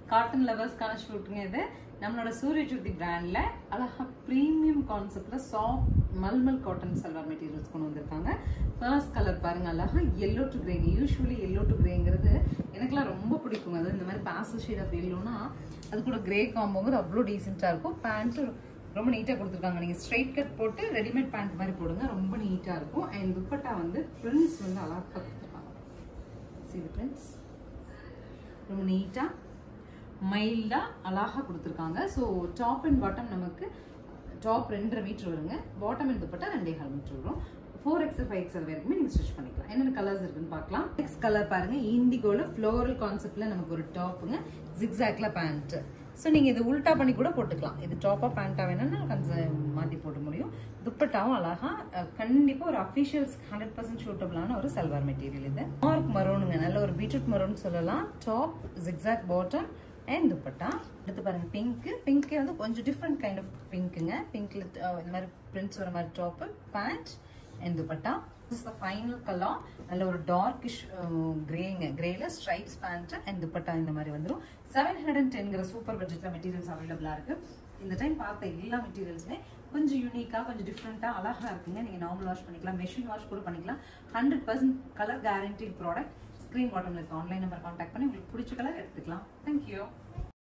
Cotton லவர்ஸ்க்கான ஷூட்டுங்க இது. நம்மளோட சூரிய ஜோதி பிராண்ட்ல அழகா பிரீமியம் கான்செப்ட்ல soft mulmul cotton salwar materials கொண்டு வந்திருக்காங்க. ஃபர்ஸ்ட் கலர் பாருங்க, அழகா yellow to grey. Usually yellow to greyங்கிறது எனக்குலாம் ரொம்ப பிடிக்கும். அது இந்த மாதிரி பேஸ்டல் ஷேட் ஆஃப் yellowனா அது கூட கிரே காம்போங்கிறது அவ்வளோ டீசென்ட்டா இருக்கும். பேண்ட் ரொம்ப நீட்டா கொடுத்துருக்காங்க. நீங்க ஸ்ட்ரைட் கட் போட்டு ரெடிமேட் பேண்ட் மாதிரி போடுங்க, ரொம்ப நீட்டா இருக்கும். அண்ட் துப்பட்டா வந்து பிரிண்ட்ஸ் வந்து அழகா கொடுத்துருக்காங்க. see the prints ரொம்ப நீட்டா மைல்டா அழகா கொடுத்துருக்காங்க. ஸோ டாப் அண்ட் பாட்டம் நமக்கு டாப் 2.5 மீட்டர் வருங்க, பாட்டம் அண்ட் துப்பட்டா 2.5 மீட்டர் வரும். 4XL 5XL வரைக்குமே நீங்க ஸ்டிச் பண்ணிக்கலாம். என்னென்ன கலர்ஸ் இருக்குன்னு பார்க்கலாம். நெக்ஸ்ட் கலர் பாருங்க, இண்டிகோல ஃப்ளோரல் கான்செப்ட்ல நமக்கு ஒரு டாப்புங்க, ஜிக்ஸாக்ல பேண்ட். ஸோ நீங்க இது உல்டா பண்ணி கூட போட்டுக்கலாம். இது டாப்பா பேண்டா வேணும்னா கொஞ்சம் மாத்தி போட முடியும். துப்பட்டாவும் அழகா கண்டிப்பா ஒரு அஃபிஷியல்ஸ் 100% சூட்டபிளான ஒரு சல்வார் மெட்டீரியல். இது டார்க் மரூனுங்க, நல்ல ஒரு பீட்ரூட் மரூன் சொல்லலாம். Top zigzag bottom and dupatta. அடுத்து பாருங்க பிங்க். பிங்க்கே வந்து கொஞ்சம் டிஃப்ரெண்ட் கைண்ட் ஆஃப் பிங்க்குங்க. பிங்க்ல இந்த மாதிரி பிரிண்ட்ஸ் வர மாதிரி top, pant and dupatta. This is the final color. நல்ல ஒரு டார்க்கிஷ் கிரேங்க, கிரேல ஸ்ட்ரைப்ஸ் பேண்ட் அண்ட் துப்பட்டா இந்த மாதிரி வந்துடும். 710ங்கிற சூப்பர் பட்ஜெட்ல மெட்டீரியல்ஸ் அவைலபிளா இருக்கு. இந்த டைம் பார்த்த எல்லா மெட்டீரியல்ஸுமே கொஞ்சம் யூனிக்கா, கொஞ்சம் டிஃப்ரெண்டா அழகா இருக்குங்க. நீங்க நார்மல் வாஷ் பண்ணிக்கலாம், மெஷின் வாஷ் கூட பண்ணிக்கலாம். 100% கலர் கேரண்டிட் ப்ராடக்ட். ஸ்கிரீன் பாட்டம்ல இருக்க ஆன்லைன் நம்பர் கான்டாக்ட் பண்ணி உங்களுக்கு பிடிச்ச கலர் எடுத்துக்கலாம். தேங்க்யூ.